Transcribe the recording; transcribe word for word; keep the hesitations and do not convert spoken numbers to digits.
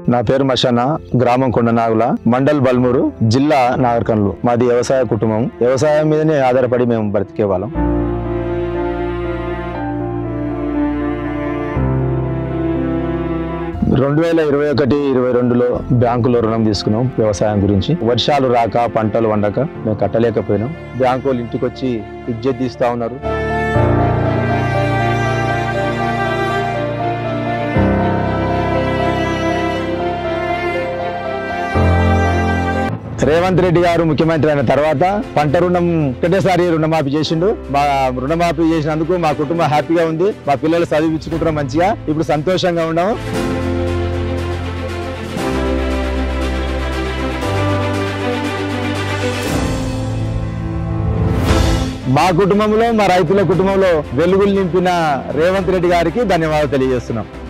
నా పేరు మషానా, గ్రామం కొండనాగుల, మండల్ బల్మూరు, జిల్లా నాగర్ కర్నూలు. మాది వ్యవసాయ కుటుంబం. వ్యవసాయం మీదనే ఆధారపడి మేము బ్రతికే వాళ్ళం. రెండు వేల ఇరవై ఒకటి ఇరవై రెండులో బ్యాంకులో రుణం తీసుకున్నాం. వ్యవసాయం గురించి వర్షాలు రాక పంటలు వండక మేము కట్టలేకపోయినాం. బ్యాంకు వాళ్ళు ఇంటికి వచ్చి ఇజ్జత్ తీస్తా ఉన్నారు. రేవంత్ రెడ్డి గారు ముఖ్యమంత్రి అయిన తర్వాత పంట రుణం ఒకటేసారి రుణమాఫీ చేసిండు. మా రుణమాఫీ చేసినందుకు మా కుటుంబం హ్యాపీగా ఉంది. మా పిల్లలు చదివించుకుంటారు మంచిగా. ఇప్పుడు సంతోషంగా ఉన్నాము. మా కుటుంబంలో, మా రైతుల కుటుంబంలో వెలుగులు నింపిన రేవంత్ రెడ్డి గారికి ధన్యవాదాలు తెలియజేస్తున్నాం.